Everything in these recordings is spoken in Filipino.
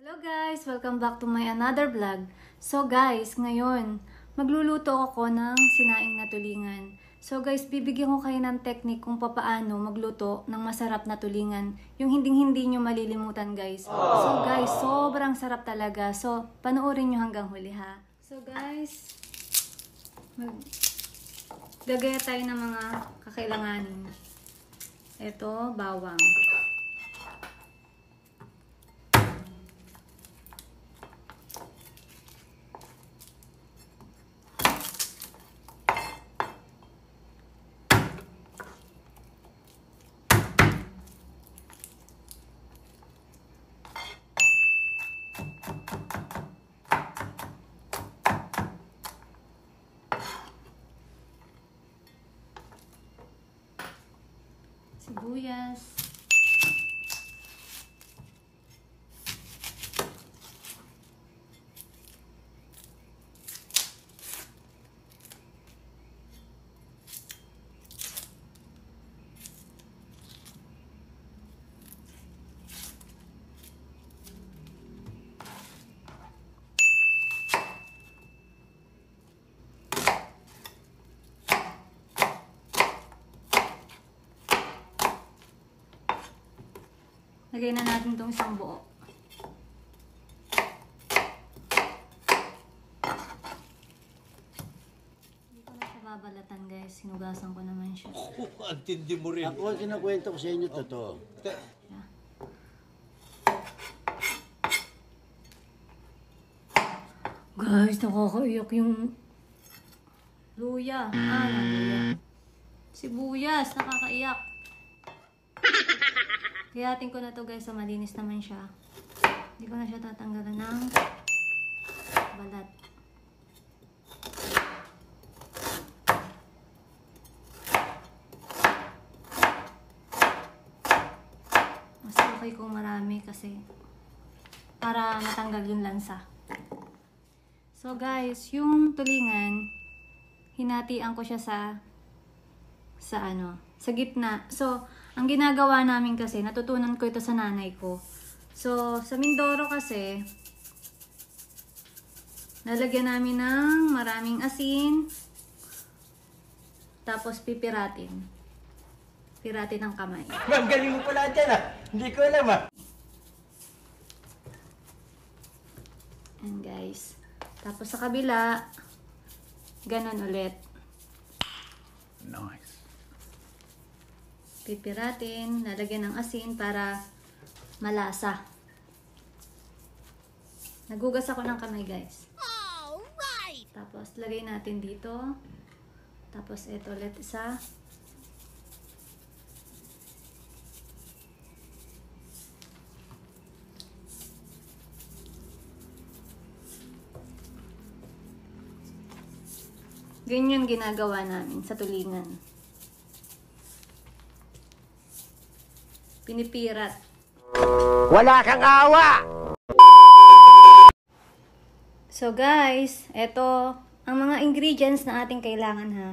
Hello guys! Welcome back to my another vlog. So guys, ngayon, magluluto ako ng sinaing na tulingan. So guys, bibigyan ko kayo ng technique kung papaano magluto ng masarap na tulingan. Yung hindi nyo malilimutan guys. So guys, sobrang sarap talaga. So, panoorin nyo hanggang huli ha. So guys, gagaya tayo ng mga kakailanganin. Ito, bawang. Sibuyas. Lagay na natin itong isang buo. Hindi ko na siya babalatan guys. Sinugasan ko naman siya. Ang tindi mo rin. Ako ang kinakwento ko sa inyo, totoo. Yeah. Guys, nakakaiyak yung luya. Luya. Sibuyas, nakakaiyak. Hihatin ko na to guys, so malinis naman siya. Hindi ko na siya tatanggalan ng balat. Mas okay kung marami kasi para matanggal yung lansa. So guys, yung tulingan, hinatian ko siya sa gitna. So, ang ginagawa namin kasi, natutunan ko ito sa nanay ko. So, sa Mindoro kasi, lalagyan namin ng maraming asin, tapos pipiratin. Piratin ng kamay. Ma'am, galing mo pala dyan ah. Hindi ko alam ah. And guys. Tapos sa kabila, ganon ulit. Nice. Pipiratin, lalagyan ng asin para malasa. Nagugas ako ng kamay guys. Alright! Tapos lagay natin dito. Tapos ito ulit isa. Ganyan ginagawa namin sa tulingan. Pinipirat. Wala kang awa! So guys, ito ang mga ingredients na ating kailangan ha.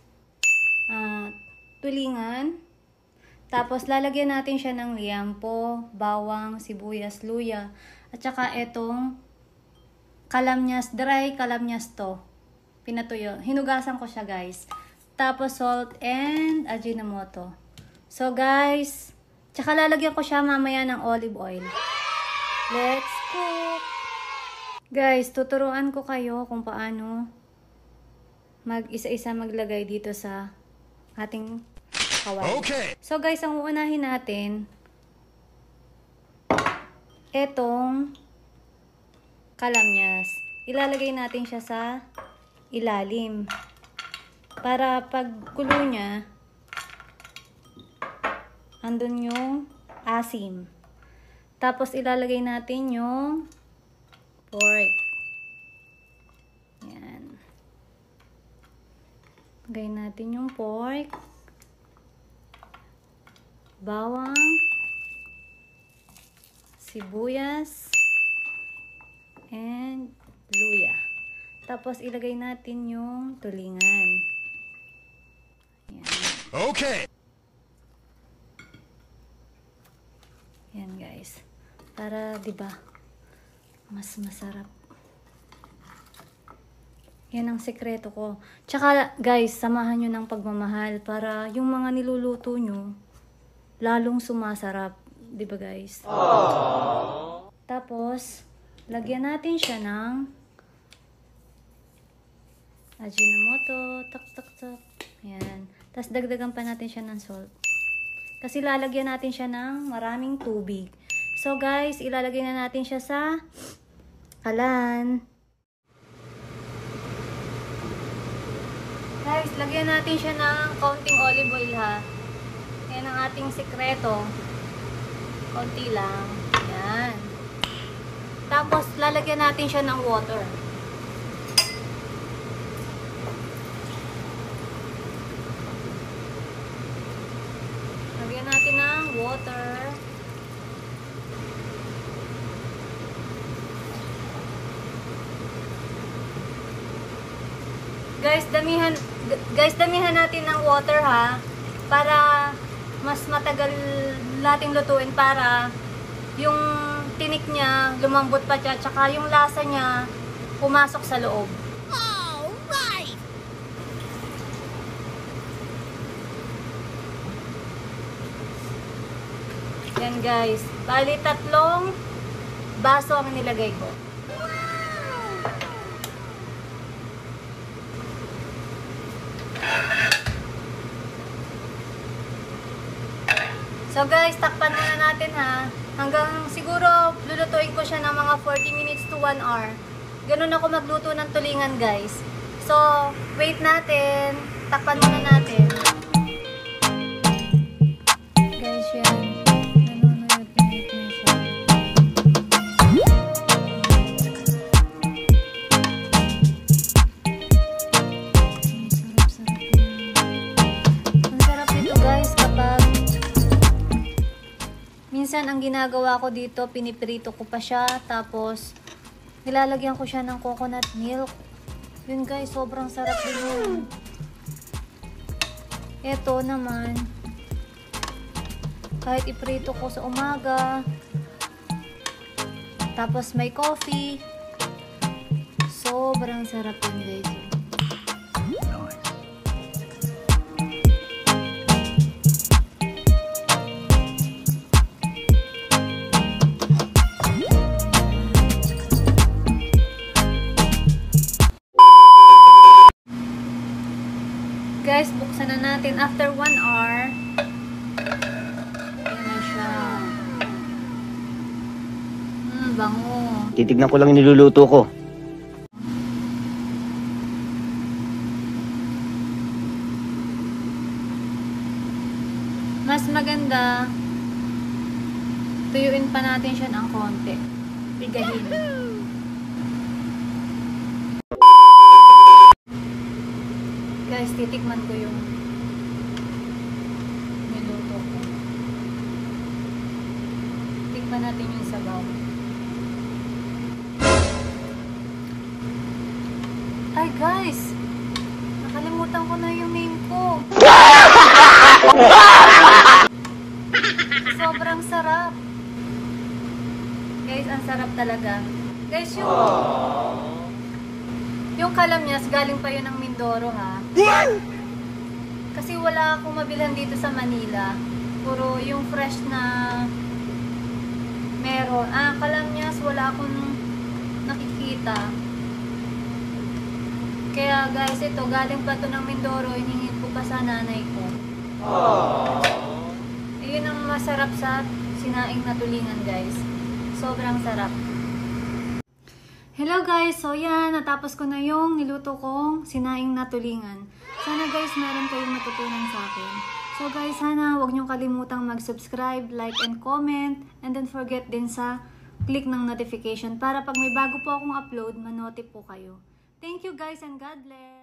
Tulingan. Tapos lalagyan natin siya ng liampo, bawang, sibuyas, luya. At saka itong kalamyas, dry kalamyas to. Pinatuyo. Hinugasan ko siya guys. Tapos salt and ajinomoto. So guys, tsaka lalagyan ko siya mamaya ng olive oil. Let's cook! Guys, tuturuan ko kayo kung paano mag-isa-isa maglagay dito sa ating kawali. Okay. So guys, ang uunahin natin, etong kalamyas. Ilalagay natin siya sa ilalim. Para pag kulo niya, andun yung asim. Tapos ilalagay natin yung pork. Yan. Lagay natin yung pork. Bawang. Sibuyas. And luya. Tapos ilagay natin yung tulingan. Yan. Okay. Yan guys. Para 'di ba? mas masarap. Yan ang sekreto ko. Tsaka guys, samahan nyo ng pagmamahal para yung mga niluluto nyo lalong sumasarap. Diba guys? Aww. Tapos, lagyan natin siya ng Ajinomoto. Tak, tak, tak. Yan. Tapos dagdagan pa natin siya ng salt. Kasi lalagyan natin siya ng maraming tubig. So guys, ilalagay na natin siya sa kalan. Guys, lagyan natin siya ng kaunting olive oil ha. Yan ang ating sekreto. Kaunti lang. Yan. Tapos, lalagyan natin siya ng water. Lagyan natin ng water. Guys, damihan natin ng water ha, para mas matagal nating lutuin, para yung tinik niya lumambot pa siya, tsaka yung lasa niya pumasok sa loob. Alright! Yan guys, bali 3 baso ang nilagay ko. So guys, takpan muna natin ha. Hanggang siguro lulutuin ko siya ng mga 40 minutes to 1 hour. Ganun ako magluto ng tulingan guys. So, wait natin. Takpan muna natin. Guys, yan. Nanonood na siya. Ang sarap nito guys kapag minsan ang ginagawa ko dito, piniprito ko pa siya, tapos nilalagyan ko siya ng coconut milk. Yun guys, sobrang sarap din yun. Ito naman, kahit iprito ko sa umaga, tapos may coffee, sobrang sarap yun guys. Guys, buksan na natin after 1 hour. Ayan na siya. Bango. Titignan ko lang yung niluluto ko. Mas maganda, tuyuin pa natin siya ng konti. Pigahin. Guys, titikman ko yung niluto ko. Tikman natin yung sabaw. Ay guys! Nakalimutan ko na yung name ko. Sobrang sarap. Guys, ang sarap talaga. Guys, yung kalamyas, galing pa yun ng Mindoro ha. Kasi wala akong mabilhan dito sa Manila. Puro yung fresh na meron. Kalamyas, wala akong nakikita. Kaya guys, ito, galing pa to ng Mindoro. Hinihit ko pa sa nanay ko. Yun ang masarap sa sinaing na tulingan guys. Sobrang sarap. Hello guys! So yan, natapos ko na yung niluto kong sinaing na tulingan. Sana guys, meron kayong natutunan sa akin. So guys, sana huwag niyong kalimutang mag-subscribe, like, and comment. And don't forget din sa click ng notification para pag may bago po akong upload, manotif po kayo. Thank you guys and God bless!